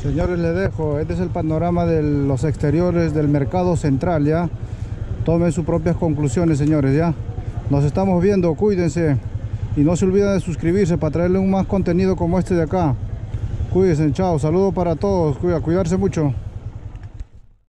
Señores, les dejo. Este es el panorama de los exteriores del mercado central, ¿ya? Tomen sus propias conclusiones, señores, ¿ya? Nos estamos viendo, cuídense. Y no se olviden de suscribirse para traerles un más contenido como este de acá. Cuídense, chao. Saludos para todos. Cuidarse mucho.